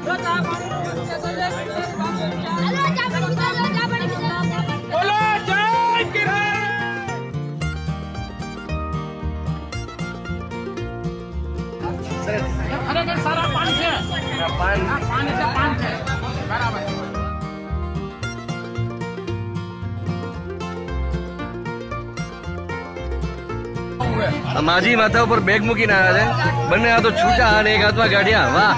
सारा पान है पान है बराबर। माजी माथा पर बेग मूकीने आव्या छे बने आ तो छूटा અને એક હાથમાં ગાંઠિયા વાહ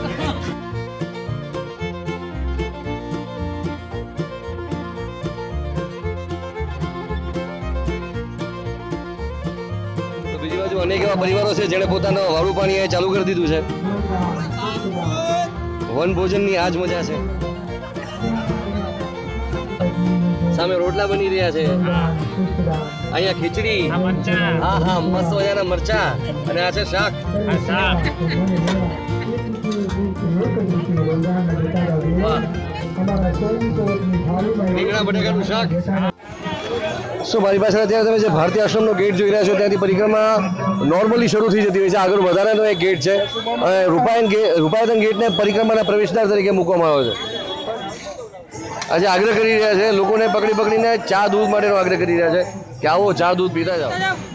તો બીજી બાજુ અનેક એવા પરિવારો છે જેણે પોતાનું વાળું પાણી ચાલુ કરી દીધું છે વન ભોજનની આજ મજા છે સામે રોટલા બની રહ્યા છે અહીંયા ખીચડી હા હા મસ્ત મજાના મરચા અને આ છે શાક રીંગણા બટેકાનું શાક મારી પાસે અત્યારે તમે જે ભારતીય આશ્રમનો ગેટ જોઈ રહ્યા છો ત્યાંથી પરિક્રમા નોર્મલી શરૂ થઈ જતી હોય છે આગળ વધારાનો એક ગેટ છે અને રૂપાયતન ગેટને પરિક્રમાના પ્રવેશદ્વાર તરીકે મૂકવામાં આવ્યો છે આજે આગ્રહ કરી રહ્યા છે લોકોને પકડીને ચા દૂધ માટેનો આગ્રહ કરી રહ્યા છે કે આવો ચા દૂધ પીતા જાઓ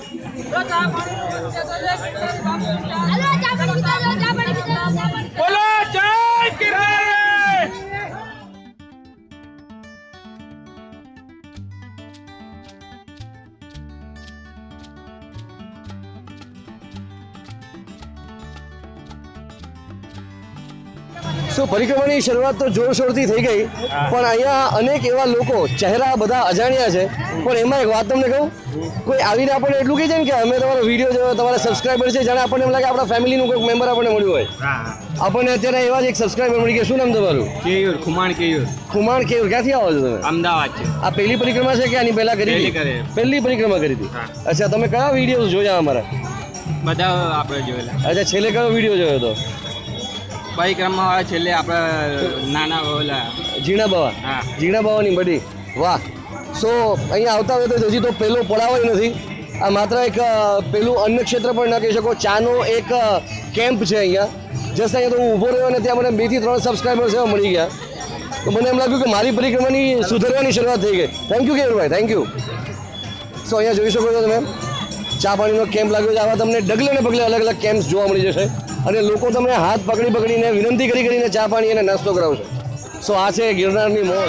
પરિક્રમાની શરૂઆત તો જોરશોરથી થઈ ગઈ પણ અહીંયા અનેક એવા લોકો ચહેરા બધા અજાણ્યા છે પણ એમાં એક વાત તમને કહું કોઈ આવીને આપણને એટલું કહે છે ને કે અમે તમારો વિડીયો જોયો તમારા સબસ્ક્રાઈબર છે જાણે આપણને એમ લાગે આપણા ફેમિલીનું કોઈક મેમ્બર આપણને મળ્યું હોય આપણને અત્યારે એવા જ એક સબસ્ક્રાઈબર મળી ગયા શું નામ તમારું કેયુર ખુમાણ કેયુર ક્યાંથી આવો છો તમે અમદાવાદ છે આ પહેલી પરિક્રમા છે કે આની પહેલા કરી હતી પહેલી પરિક્રમા કરી હતી અચ્છા તમે કયા વિડીયો જોયા અમારા બધા આપણે જોયેલા અચ્છા છેલ્લે કયો વિડીયો જોયો હતો પરિક્રમા વાળા છેલ્લે આપણે નાના ઓલા જીણા બાવાની બધી વાહ અહીંયા આવતા હોય તો હજી તો પહેલો પડાવો નથી આ માત્ર એક પેલું અન્ન ક્ષેત્ર પણ ન કહી શકો ચાનો એક કેમ્પ છે અહીંયા જસ્ટ અહીંયા તો હું ઊભો રહ્યો અને ત્યાં મને 2 થી 3 સબસ્ક્રાઈબર્સ એવા મળી ગયા તો મને એમ લાગ્યું કે મારી પરિક્રમાની સુધરવાની શરૂઆત થઈ ગઈ thank you Keyurbhai thank you અહીંયા જોઈ શકો છો તમે ચા પાણીનો કેમ્પ લાગ્યો છે આવા તમને ડગલે ને પગલે અલગ અલગ કેમ્પ જોવા મળી જશે અને લોકો તમને હાથ પકડીને વિનંતી કરીને ચા પાણી અને નાસ્તો કરાવશે આ છે ગિરનારની મોજ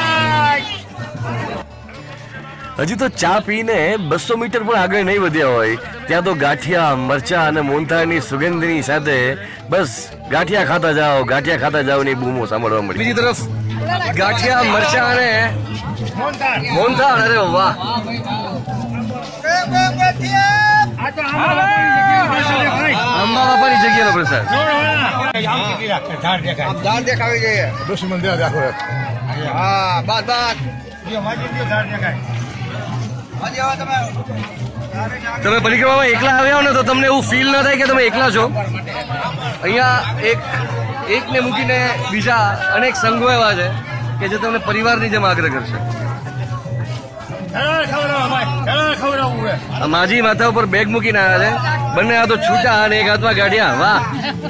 હજી તો ચા પીને 200 મીટર પણ આગળ નહીં વધ્યા હોય ત્યાં તો ગાંઠિયા મરચા અને મોહનથાળની સુગંધની સાથે બસ ગાંઠિયા ખાતા જાઓ ની બૂમો સાંભળવા મળી બીજી તરફ ગાંઠિયા મરચા અને મોહનથાળ અરે વાહ અંબા બાપાની જગ્યાનો પ્રસાદ દેખાવી જોઈએ દુશ્મન દેખો હા બાદ તમે પરિક્રમામાં એકલા આવ્યા હો ને તો તમને એવું ફીલ ન થાય કે તમે એકલા છો અહીંયા એકને મૂકીને બીજા અનેક સંઘો એવા છે કે જે તમને પરિવારની જેમ આગ્રહ કરશે માજી માથા ઉપર બેગ મૂકીને આવ્યા છે બંને આ તો છૂટા અને એક હાથમાં ગાંઠિયા વાહ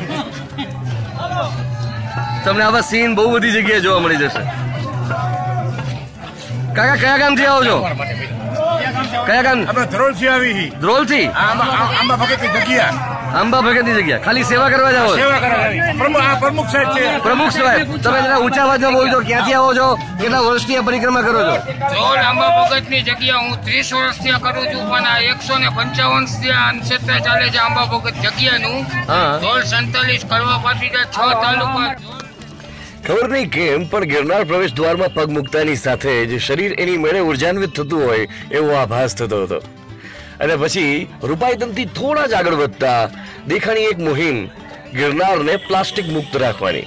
તમને આવા સીન બહુ બધી જગ્યાએ જોવા મળી જશે કાકા કયા ગામથી આવો છો કયા ગામ ધ્રોલથી આંબા ભગતની જગ્યા ખાલી સેવા કરવા જાઓ પ્રમુખ સાહેબ તમે જરા ઊંચા અવાજમાં બોલો છો ક્યાંથી આવો છો કેટલા વર્ષથી પરિક્રમા કરો છો ધ્રોલ આંબા ભગતની જગ્યા હું 30 વર્ષથી કરું છું પણ આ 155 ક્ષેત્ર ચાલે છે આંબા ભગત જગ્યાનું ધ્રોલ 47 કરવા પાછી 6 તાલુકા ખબર નહીં કેમ પણ ગિરનાર પ્રવેશ દ્વારમાં પગ મૂકતાની સાથે જ શરીર એની મેળે ઉર્જાન્વિત થતું હોય એવો આભાસ થતો હતો અને પછી રૂપાયતનથી થોડા જ આગળ વધતા દેખાણી એક મુહિમ ગિરનારને પ્લાસ્ટિક મુક્ત રાખવાની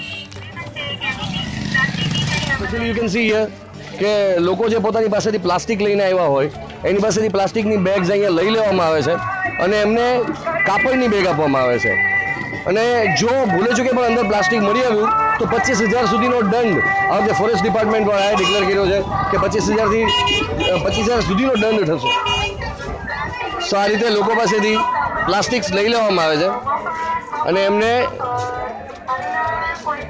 યુ કેન સી હિયર કે લોકો જે પોતાની પાસેથી પ્લાસ્ટિક લઈને આવ્યા હોય એની પાસેથી પ્લાસ્ટિકની બેગ્સ અહીંયા લઈ લેવામાં આવે છે અને એમને કાપડની બેગ આપવામાં આવે છે અને જો ભૂલે ચૂકે પણ અંદર પ્લાસ્ટિક મળી આવ્યું તો 25,000 સુધીનો દંડ આ વખતે ફોરેસ્ટ ડિપાર્ટમેન્ટ વાળાએ ડિક્લેર કર્યો છે કે 25,000 સુધીનો દંડ થશે આ રીતે લોકો પાસેથી પ્લાસ્ટિક્સ લઈ લેવામાં આવે છે અને એમને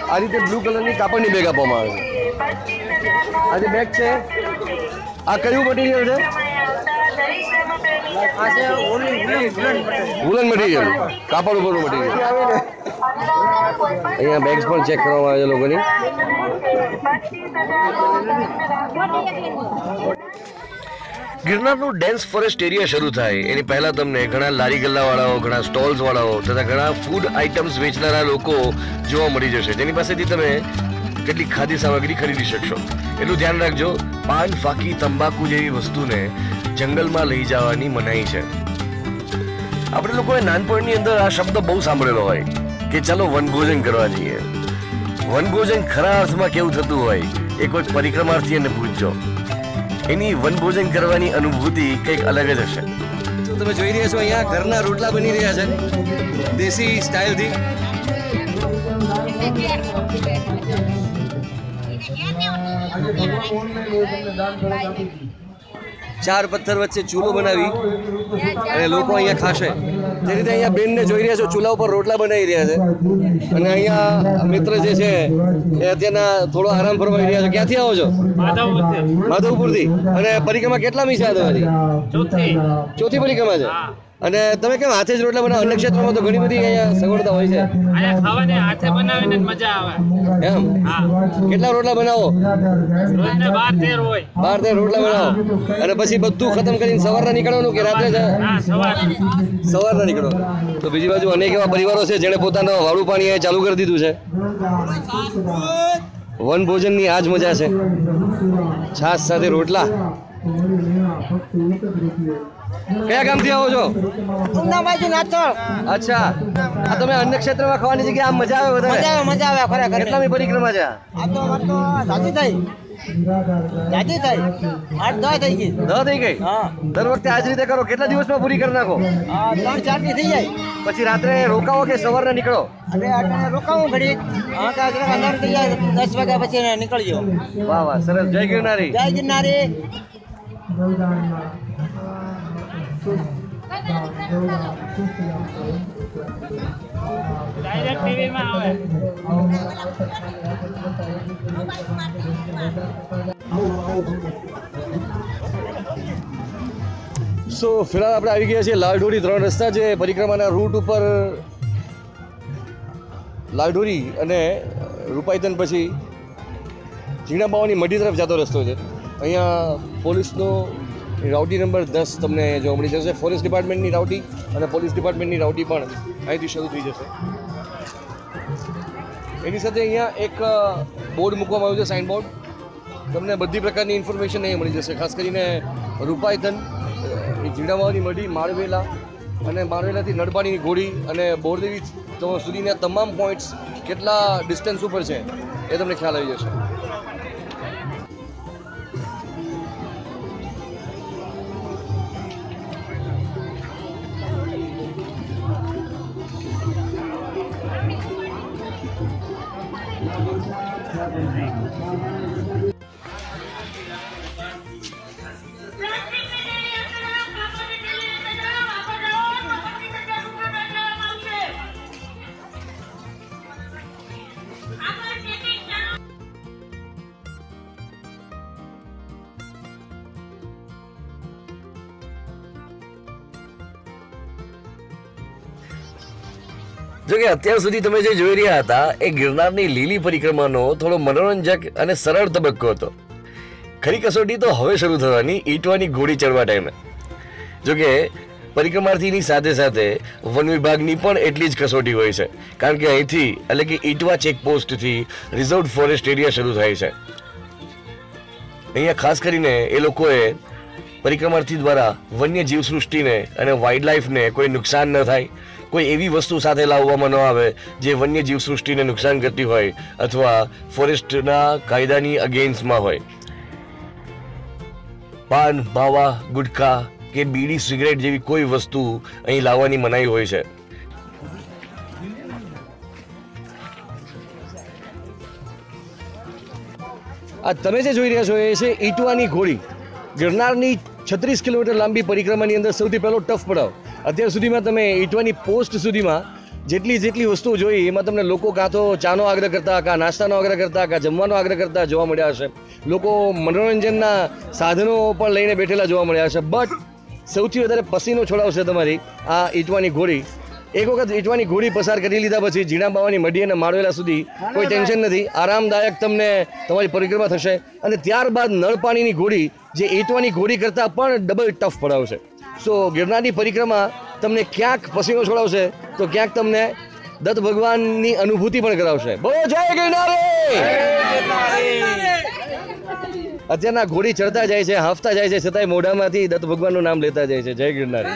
આ રીતે બ્લુ કલરની કાપડની બેગ આપવામાં આવે છે. આ જે બેગ છે આ કયું મટીરિયલ છે? વુલન મટીરિયલ, કાપડ ઉપરનું મટીરિયલ. અહીંયા બેગ્સ પણ ચેક કરવામાં આવે છે લોકોની. ગિરનારનું ડેન્સ ફોરેસ્ટ એરિયા શરૂ થાય એની પહેલાં તમને ઘણા લારી ગલ્લાવાળાઓ, ઘણા સ્ટોલ્સવાળાઓ તથા ઘણા ફૂડ આઇટમ્સ વેચનારા લોકો જોવા મળી જશે, જેની પાસેથી તમે કેટલીક ખાદ્ય સામગ્રી ખરીદી શકશો. એટલું ધ્યાન રાખજો, પાન, ફાકી, તંબાકુ જેવી વસ્તુને જંગલમાં લઈ જવાની મનાઈ છે. આપણે લોકોએ નાનપણની અંદર આ શબ્દ બહુ સાંભળેલો હોય કે ચાલો વનભોજન કરવા જઈએ. વનભોજન ખરા અર્થમાં કેવું થતું હોય એ કોઈ પરિક્રમાર્થી એને પૂછજો. એની વનભોજન કરવાની અનુભૂતિ કંઈક અલગ જ હશે. તો તમે જોઈ રહ્યા છો અહીંયા ઘરના રોટલા બની રહ્યા છે દેશી સ્ટાઇલથી. ચાર પથ્થર વચ્ચે ચૂલો બનાવી અને લોકો અહીંયા ખાશે. જે રીતે અહીંયા બેનને જોઈ રહ્યા છો ચૂલા ઉપર રોટલા બનાવી રહ્યા છે અને અહીંયા મિત્ર જે છે એ અત્યારના થોડો આરામ ફરમાઈ રહ્યા છે. ક્યાંથી આવો છો? માધવપુરથી. અને પરિક્રમા કેટલામી છે આ તમારી? ચોથી પરિક્રમા છે. અને તમે કેમ હાથે જ રોટલા બનાવો? અન્ય ક્ષેત્રમાં તો ઘણી બધી અહીંયા સગવડતા હોય છે. હાથે બનાવીને મજા આવે એમ? કેટલા રોટલા બનાવો? 12-13 હોય. 12-13 રોટલા બનાવો અને પછી બધું ખતમ કરીને સવારના નીકળવાનું કે રાત્રે? સવારના નીકળવાનું. તો બીજી બાજુ અનેક એવા પરિવારો છે જેણે પોતાનું વાળું પાણી ચાલુ કરી દીધું છે. વન ભોજનની આ જ મજા છે, છાશ સાથે રોટલા. કયા ગામથી આવો છો? અચ્છા, આ તમે અન્ય ક્ષેત્રમાં ખાવાની જગ્યાએ આમ મજા આવે? વધારે મજા આવે ખરેખર. કેટલામી પરિક્રમા છે? આ તો સાચી થઈ 8-10 થઈ ગઈ. 10 થઈ ગઈ? હા. દર વખતે આજ રીતે કરો? કેટલા દિવસમાં પૂરી કરી નાખો? 3-4 થી થઈ જાય. પછી રાત્રે રોકાવો કે સવારના નીકળો? એટલે રોકાવું ઘડી. અંધાર થઈ જાય 10 વાગ્યા પછી નીકળજો. વાહ વાહ, સરસ. જય ગિરનારી. જય ગિરનારી. ડાયરેક્ટ ટીવીમાં આવે. સો ફિલહાલ આપણે આવી ગયા છીએ લાલઢોરી. 3 રસ્તા છે પરિક્રમાના રૂટ ઉપર. લાલઢોરી અને રૂપાઈતન પછી ઝીણાબાવાની મઢી તરફ જતો રસ્તો છે. અહીંયા પોલીસનો રાઉટી નંબર 10 તમને જોવા મળી જશે. ફોરેસ્ટ ડિપાર્ટમેન્ટની રાઉટી અને પોલીસ ડિપાર્ટમેન્ટની રાઉટી પણ અહીંથી શરૂ થઈ જશે. એની સાથે અહીંયા એક બોર્ડ મૂકવામાં આવ્યું છે, સાઇન બોર્ડ. તમને બધી પ્રકારની ઇન્ફોર્મેશન અહીંયા મળી જશે. ખાસ કરીને રૂપાઈતન, ઝીણાબાવાની મઢી, માળવેલા અને માળવેલાથી નડપાણીની ઘોડી અને બોરદેવી સુધીના તમામ પોઈન્ટ્સ કેટલા ડિસ્ટન્સ ઉપર છે એ તમને ખ્યાલ આવી જશે. જોકે અત્યાર સુધી તમે જે જોઈ રહ્યા હતા એ ગિરનારની લીલી પરિક્રમાનો થોડો મનોરંજક અને સરળ તબક્કો હતો. ખરી કસોટી તો હવે શરૂ થવાની ઈંટવાની ઘોડી ચડવા ટાઈમે. જોકે પરિક્રમાર્થીની સાથે સાથે વન વિભાગની પણ એટલી જ કસોટી હોય છે, કારણ કે અહીંથી એટલે કે ઈંટવા ચેકપોસ્ટથી રિઝર્વ ફોરેસ્ટ એરિયા શરૂ થાય છે. અહીંયા ખાસ કરીને એ લોકોએ પરિક્રમાર્થી દ્વારા વન્ય જીવસૃષ્ટિને અને વાઇલ્ડ લાઈફને કોઈ નુકસાન ન થાય, કોઈ એવી વસ્તુ સાથે લાવવામાં ન આવે જે વન્ય જીવસૃષ્ટિને નુકસાન કરતી હોય અથવા ફોરેસ્ટના કાયદાની અગેન્સ્ટમાં હોય. પાન, માવા, ગુટખા કે બીડી, સિગરેટ જેવી કોઈ વસ્તુ અહીં લાવવાની મનાઈ હોય છે. આ તમે જે જોઈ રહ્યા છો એ છે ઈંટવાની ઘોડી. ગિરનારની 36 કિલોમીટર લાંબી પરિક્રમાની અંદર સૌથી પહેલો ટફ પડાવ. અત્યાર સુધીમાં તમે ઈંટવાની પોસ્ટ સુધીમાં જેટલી વસ્તુઓ જોઈ એમાં તમને લોકો કાં તો ચાનો આગ્રહ કરતા, કાં નાસ્તાનો આગ્રહ કરતા, કાં જમવાનો આગ્રહ કરતા જોવા મળ્યા હશે. લોકો મનોરંજનના સાધનો પણ લઈને બેઠેલા જોવા મળ્યા હશે. બટ સૌથી વધારે પસીનો છોડાવશે તમારી આ ઈંટવાની ઘોડી. એક વખત ઈંટવાની ઘોડી પસાર કરી લીધા પછી ઝીણા બાવાની મઢી અને માળવેલા સુધી કોઈ ટેન્શન નથી. આરામદાયક તમને તમારી પરિક્રમા થશે. અને ત્યારબાદ નળ પાણીની ઘોડી જે ઈંટવાની ઘોડી કરતાં પણ ડબલ ટફ પડાવશે. સો ગિરનારની પરિક્રમા તમને ક્યાંક પસીનો છોડાવશે તો ક્યાંક તમને દત્ત ભગવાનની અનુભૂતિ પણ કરાવશે. બોલો જય ગિરનારી! અત્યારના ઘોડી ચડતા જાય છે, હાંફતા જાય છે, છતાંય મોઢામાંથી દત્ત ભગવાનનું નામ લેતા જાય છે. જય ગિરનારી!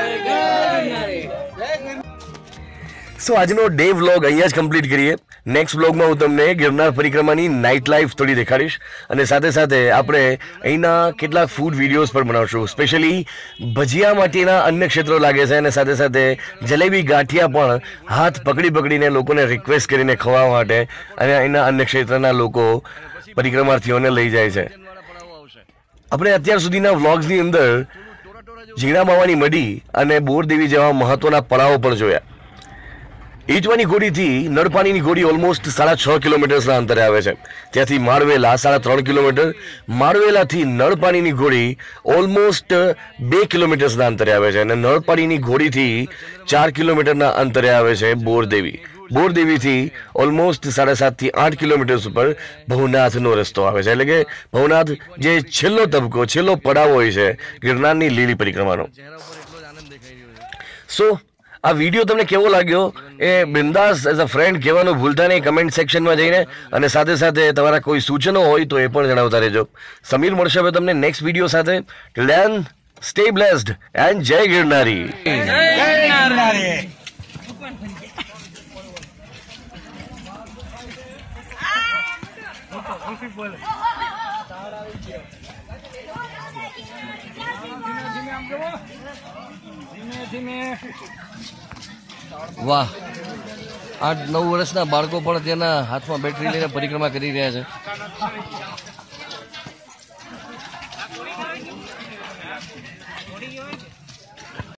સો આજનો ડે વ્લોગ અહીંયા જ કમ્પ્લીટ કરીએ. નેક્સ્ટ વ્લોગમાં હું તમને ગિરનાર પરિક્રમાની નાઇટ લાઈફ થોડી દેખાડીશ અને સાથે સાથે આપણે અહીંના કેટલાક ફૂડ વિડીયોઝ પણ બનાવશું. સ્પેશિયલી ભજીયા માટેના અન્ય ક્ષેત્રો લાગે છે અને સાથે સાથે જલેબી ગાંઠિયા પણ હાથ પકડીને લોકોને રિક્વેસ્ટ કરીને ખવડાવવા માટે અને અહીંના અન્ય ક્ષેત્રના લોકો પરિક્રમાર્થીઓને લઈ જાય છે. આપણે અત્યાર સુધીના વ્લોગ્સની અંદર ઝીણા બાવાની મઢી અને બોરદેવી જેવા મહત્વના પડાવો પણ જોયા. ઈંટવાની ઘોડીથી નળપાણીની ઘોડી ઓલમોસ્ટ 6.5 કિલોમીટર્સના અંતરે આવે છે. ત્યાંથી માળવેલા 3.5 કિલોમીટર, માળવેલાથી નળપાણીની ઘોડી ઓલમોસ્ટ 2 કિલોમીટર્સના અંતરે આવે છે અને નળપાણીની ઘોડીથી 4 કિલોમીટરના અંતરે આવે છે બોરદેવી. બોરદેવીથી ઓલમોસ્ટ 7.5 થી 8 કિલોમીટર્સ ઉપર ભવનાથનો રસ્તો આવે છે. એટલે કે ભવનાથ જે છેલ્લો તબક્કો, છેલ્લો પડાવ હોય છે ગિરનારની લીલી પરિક્રમાનો. સો આ વિડીયો તમને કેવો લાગ્યો એ બિંદાસ એઝ અ ફ્રેન્ડ કહેવાનું ભૂલતા નહીં કમેન્ટ સેક્શનમાં જઈને. અને સાથે સાથે તમારા કોઈ સૂચનો હોય તો એ પણ જણાવતા રહેજો. સમીર મળશે હવે તમને નેક્સ્ટ વિડીયો સાથે. Till then stay blessed and જય ગિરનારી! વાહ, 8-9 વર્ષના બાળકો પણ તેના હાથમાં બેટરી લઈને પરિક્રમા કરી રહ્યા છે.